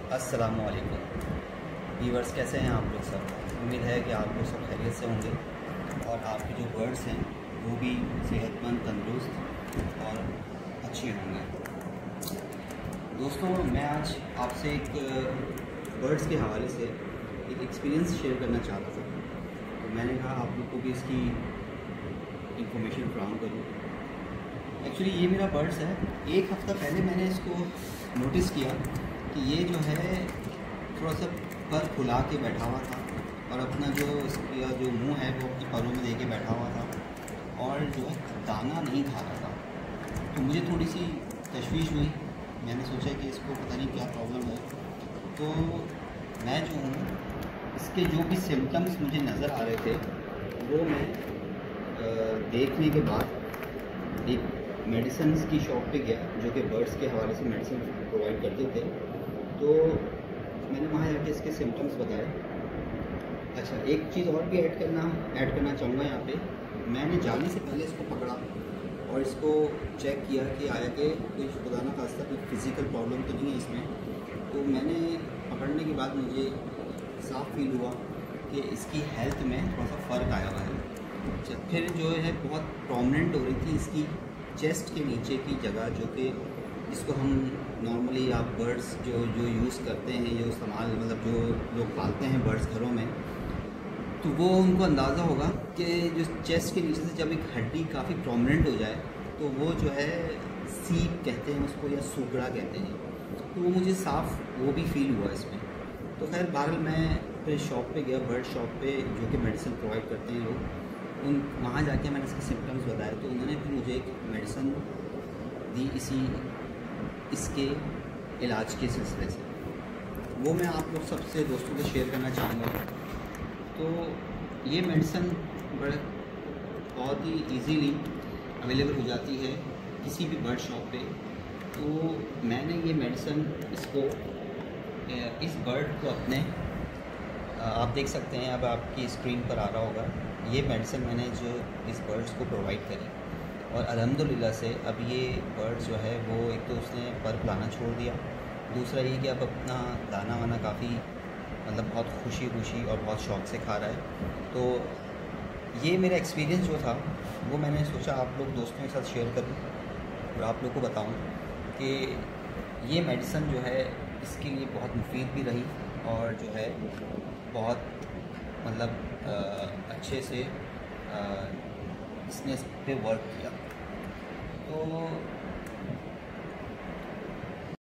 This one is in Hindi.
अस्सलामुअलैकुम व्यूअर्स, कैसे हैं आप लोग सब। उम्मीद है कि आप लोग सब खैरियत से होंगे और आपके जो बर्ड्स हैं वो भी सेहतमंद, तंदुरुस्त और अच्छे होंगे। दोस्तों, मैं आज आपसे एक बर्ड्स के हवाले से एक एक्सपीरियंस शेयर करना चाहता था, तो मैंने कहा आप लोग को भी इसकी इंफॉर्मेशन फ्राहम करूँ। एक्चुअली ये मेरा बर्ड्स है। एक हफ़्ता पहले मैंने इसको नोटिस किया कि ये जो है थोड़ा सा पर फुला के बैठा हुआ था और अपना जो इसका जो मुंह है वो अपने परों में दे के बैठा हुआ था और जो है दाना नहीं खा रहा था। तो मुझे थोड़ी सी तशवीश हुई। मैंने सोचा कि इसको पता नहीं क्या प्रॉब्लम है। तो मैं जो हूँ, इसके जो भी सिम्टम्स मुझे नज़र आ रहे थे वो मैं देखने के बाद एक मेडिसिन की शॉप पे गया जो कि बर्ड्स के हवाले से मेडिसिन प्रोवाइड करते थे। तो मैंने वहाँ जाके इसके सिम्टम्स बताए। अच्छा, एक चीज़ और भी ऐड करना चाहूँगा यहाँ पे। मैंने जाने से पहले इसको पकड़ा और इसको चेक किया कि आया कि कोई खुदा न खास्ता कोई फिज़िकल प्रॉब्लम तो नहीं है इसमें। तो मैंने पकड़ने के बाद मुझे साफ फील हुआ कि इसकी हेल्थ में थोड़ा सा फ़र्क आया हुआ है। फिर जो है बहुत प्रोमिनेंट हो रही थी इसकी चेस्ट के नीचे की जगह, जो कि जिसको हम नॉर्मली आप बर्ड्स जो यूज़ करते हैं, जो इस्तेमाल मतलब जो लोग पालते हैं बर्ड्स घरों में, तो वो उनको अंदाज़ा होगा कि जो चेस्ट के नीचे से जब एक हड्डी काफ़ी प्रोमिनेंट हो जाए तो वो जो है सीप कहते हैं उसको या सूगड़ा कहते हैं। तो वो मुझे साफ वो भी फील हुआ इसमें। तो खैर बहरहाल मैं फिर शॉप पे गया, बर्ड शॉप पे जो कि मेडिसिन प्रोवाइड करते हैं लोग, वहाँ जाके मैंने इसके सिम्टम्स बताए। तो उन्होंने फिर मुझे एक मेडिसिन दी इसके इलाज के सिलसिले से। वो मैं आप लोग सबसे दोस्तों को शेयर करना चाहूँगा। तो ये मेडिसिन बहुत ही इजीली अवेलेबल हो जाती है किसी भी बर्ड शॉप पे। तो मैंने ये मेडिसिन इस बर्ड को अपने आप देख सकते हैं, अब आपकी स्क्रीन पर आ रहा होगा। ये मेडिसिन मैंने जो इस बर्ड्स को प्रोवाइड करी और अल्हम्दुलिल्लाह से अब ये बर्ड जो है वो एक तो उसने पर फुलाना छोड़ दिया, दूसरा ये कि अब अपना दाना वाना काफ़ी मतलब बहुत खुशी और बहुत शौक़ से खा रहा है। तो ये मेरा एक्सपीरियंस जो था वो मैंने सोचा आप लोग दोस्तों के साथ शेयर करूं और आप लोग को बताऊं कि ये मेडिसिन जो है इसके लिए बहुत मुफीद भी रही और जो है बहुत मतलब अच्छे से इसने इस पर वर्क किया। तो